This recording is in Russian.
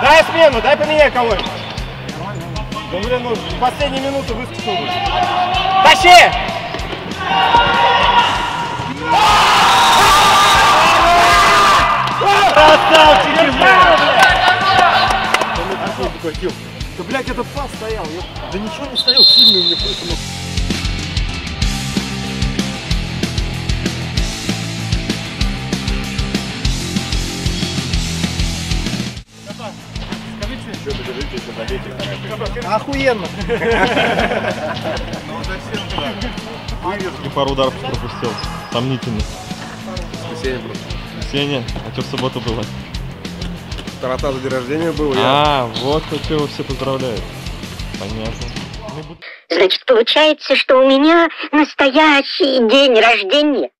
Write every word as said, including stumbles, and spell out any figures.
Дай смену, дай поменяй кого-нибудь. Да блин, ну в последнюю минуту выскочил. Тащи! Красавчики, блядь! Да, блядь, этот пас стоял. Да ничего не стоял, сильный у меня просто. Охуенно! И пару ударов пропустил. Сомнительно. Воскресенье просто. Воскресенье? А что в субботу было? Тарата за день рождения был. А, я... вот что его все поздравляют. Понятно. Значит, получается, что у меня настоящий день рождения.